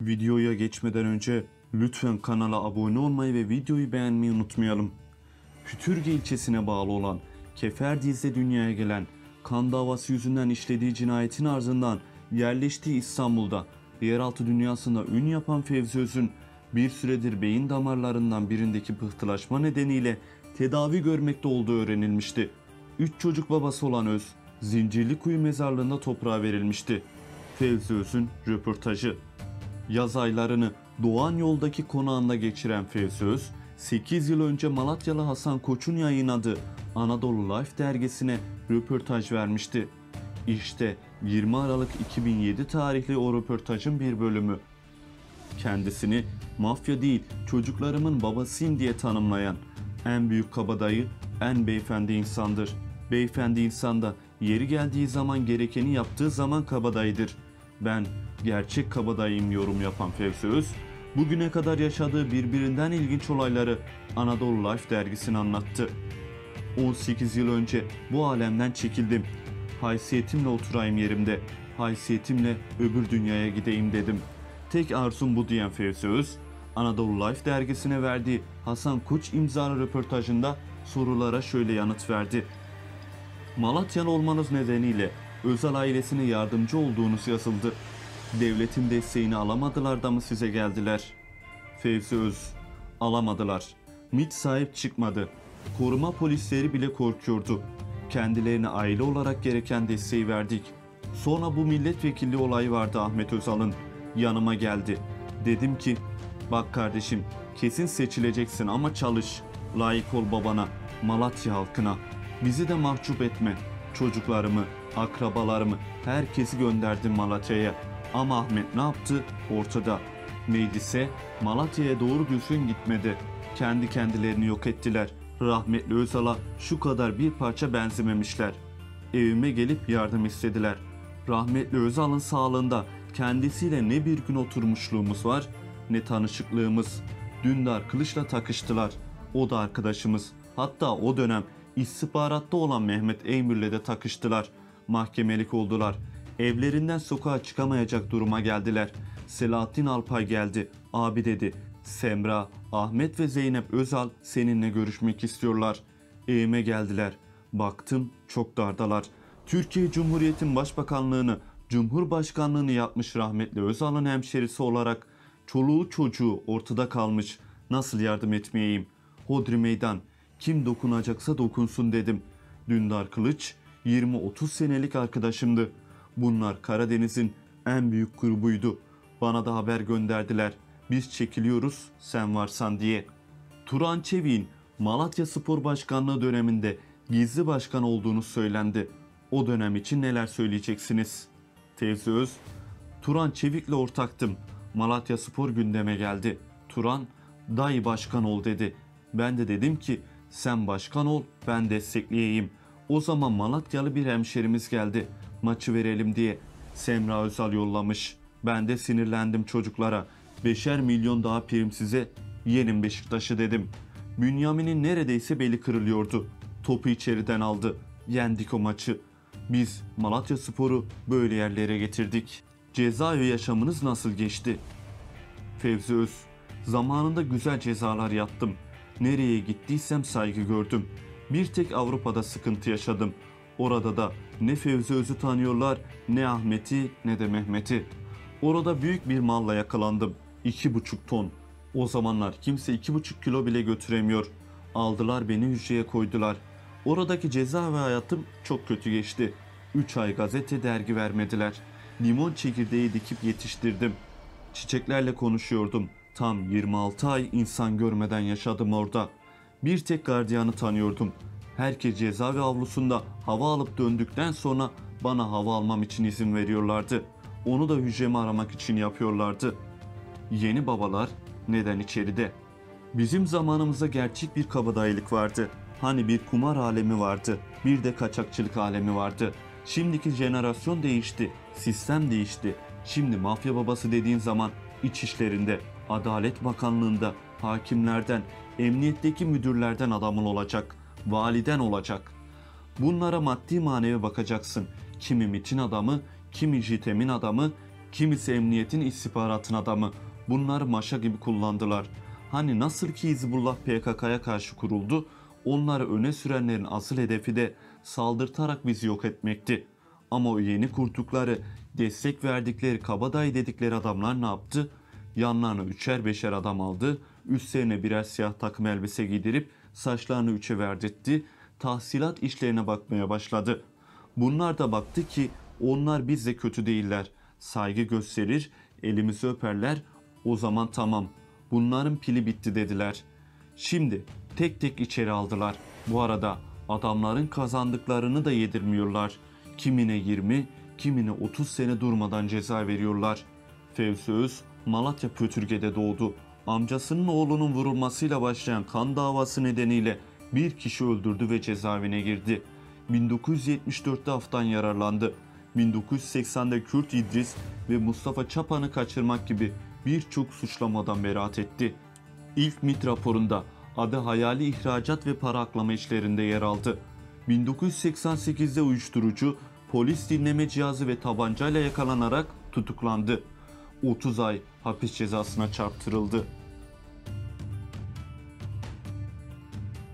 Videoya geçmeden önce lütfen kanala abone olmayı ve videoyu beğenmeyi unutmayalım. Kütürge ilçesine bağlı olan Keferdiz'de dünyaya gelen, kan davası yüzünden işlediği cinayetin ardından yerleştiği İstanbul'da yeraltı dünyasında ün yapan Fevzi Öz'ün bir süredir beyin damarlarından birindeki pıhtılaşma nedeniyle tedavi görmekte olduğu öğrenilmişti. 3 çocuk babası olan Öz, Zincirlikuyu mezarlığında toprağa verilmişti. Fevzi Öz'ün röportajı. Yaz aylarını Doğan Yol'daki konağında geçiren Fevzi Öz, 8 yıl önce Malatyalı Hasan Koç'un yayınladığı Anadolu Life dergisine röportaj vermişti. İşte 20 Aralık 2007 tarihli o röportajın bir bölümü. Kendisini mafya değil çocuklarımın babasıyım diye tanımlayan en büyük kabadayı en beyefendi insandır. Beyefendi insan da yeri geldiği zaman gerekeni yaptığı zaman kabadayıdır. Ben gerçek kabadayıyım yorum yapan Fevzi Öz, bugüne kadar yaşadığı birbirinden ilginç olayları Anadolu Life dergisine anlattı. 18 yıl önce bu alemden çekildim. Haysiyetimle oturayım yerimde. Haysiyetimle öbür dünyaya gideyim dedim. Tek arzum bu diyen Fevzi Öz, Anadolu Life dergisine verdiği Hasan Koç imzalı röportajında sorulara şöyle yanıt verdi. Malatyalı olmanız nedeniyle Özal ailesine yardımcı olduğunuz yazıldı. Devletin desteğini alamadılar da mı size geldiler? Fevzi Öz, alamadılar. MİT sahip çıkmadı. Koruma polisleri bile korkuyordu. Kendilerine aile olarak gereken desteği verdik. Sonra bu milletvekilliği olayı vardı Ahmet Özal'ın. Yanıma geldi. Dedim ki, bak kardeşim kesin seçileceksin ama çalış. Layık ol babana, Malatya halkına. Bizi de mahcup etme. Çocuklarımı, akrabalarımı, herkesi gönderdim Malatya'ya. Ama Ahmet ne yaptı? Ortada. Meclise Malatya'ya doğru düzgün gitmedi. Kendi kendilerini yok ettiler. Rahmetli Özal'a şu kadar bir parça benzememişler. Evime gelip yardım istediler. Rahmetli Özal'ın sağlığında kendisiyle ne bir gün oturmuşluğumuz var ne tanışıklığımız. Dündar Kılıç'la takıştılar. O da arkadaşımız. Hatta o dönem istihbaratta olan Mehmet Eymür'le de takıştılar. Mahkemelik oldular. Evlerinden sokağa çıkamayacak duruma geldiler. Selahattin Alpay geldi. Abi dedi. Semra, Ahmet ve Zeynep Özal seninle görüşmek istiyorlar. Evime geldiler. Baktım çok dardalar. Türkiye Cumhuriyeti'nin başbakanlığını, cumhurbaşkanlığını yapmış rahmetli Özal'ın hemşerisi olarak çoluğu çocuğu ortada kalmış. Nasıl yardım etmeyeyim? Hodri meydan. Kim dokunacaksa dokunsun dedim. Dündar Kılıç 20-30 senelik arkadaşımdı. Bunlar Karadeniz'in en büyük grubuydu. Bana da haber gönderdiler. Biz çekiliyoruz sen varsan diye. Turan Çevik'in Malatya Spor Başkanlığı döneminde gizli başkan olduğunu söylendi. O dönem için neler söyleyeceksiniz? Fevzi Öz, Turan Çevik'le ortaktım. Malatya Spor gündeme geldi. Turan, dayı başkan ol dedi. Ben de dedim ki sen başkan ol ben destekleyeyim. O zaman Malatyalı bir hemşerimiz geldi. Maçı verelim diye. Semra Özal yollamış. Ben de sinirlendim çocuklara. 5'er milyon daha prim size. Yenin Beşiktaş'ı dedim. Bünyamin'in neredeyse beli kırılıyordu. Topu içeriden aldı. Yendik o maçı. Biz Malatya Spor'u böyle yerlere getirdik. Cezaevi yaşamınız nasıl geçti? Fevzi Öz, zamanında güzel cezalar yattım. Nereye gittiysem saygı gördüm. Bir tek Avrupa'da sıkıntı yaşadım. Orada da ne Fevzi Öz'ü tanıyorlar, ne Ahmet'i ne de Mehmet'i. Orada büyük bir malla yakalandım. 2,5 ton. O zamanlar kimse 2,5 kilo bile götüremiyor. Aldılar beni hücreye koydular. Oradaki ceza ve hayatım çok kötü geçti. 3 ay gazete dergi vermediler. Limon çekirdeği dikip yetiştirdim. Çiçeklerle konuşuyordum. Tam 26 ay insan görmeden yaşadım orada. Bir tek gardiyanı tanıyordum. Herkes cezaevi avlusunda hava alıp döndükten sonra bana hava almam için izin veriyorlardı. Onu da hücremi aramak için yapıyorlardı. Yeni babalar neden içeride? Bizim zamanımızda gerçek bir kabadayılık vardı. Hani bir kumar alemi vardı, bir de kaçakçılık alemi vardı. Şimdiki jenerasyon değişti, sistem değişti. Şimdi mafya babası dediğin zaman İçişlerinde, Adalet Bakanlığında, hakimlerden, emniyetteki müdürlerden adamın olacak, validen olacak. Bunlara maddi manevi bakacaksın. Kimi MİT'in adamı, kimi JITEM'in adamı, kimisi emniyetin istihbaratın adamı. Bunları maşa gibi kullandılar. Hani nasıl ki Hizbullah PKK'ya karşı kuruldu, onları öne sürenlerin asıl hedefi de saldırtarak bizi yok etmekti. Ama o yeni kurdukları, destek verdikleri, kabadayı dedikleri adamlar ne yaptı? Yanlarına üçer beşer adam aldı, üstlerine birer siyah takım elbise giydirip saçlarını üçe verdirtti, tahsilat işlerine bakmaya başladı. Bunlar da baktı ki onlar bizle kötü değiller. Saygı gösterir, elimizi öperler. O zaman tamam, bunların pili bitti dediler. Şimdi tek tek içeri aldılar. Bu arada adamların kazandıklarını da yedirmiyorlar. Kimine 20, kimine 30 sene durmadan ceza veriyorlar. Fevzi Öz, Malatya Pötürge'de doğdu. Amcasının oğlunun vurulmasıyla başlayan kan davası nedeniyle bir kişi öldürdü ve cezaevine girdi. 1974'te aftan yararlandı. 1980'de Kürt İdris ve Mustafa Çapan'ı kaçırmak gibi birçok suçlamadan beraat etti. İlk MİT raporunda adı hayali ihracat ve para aklama işlerinde yer aldı. 1988'de uyuşturucu, polis dinleme cihazı ve tabancayla yakalanarak tutuklandı. 30 ay hapis cezasına çarptırıldı.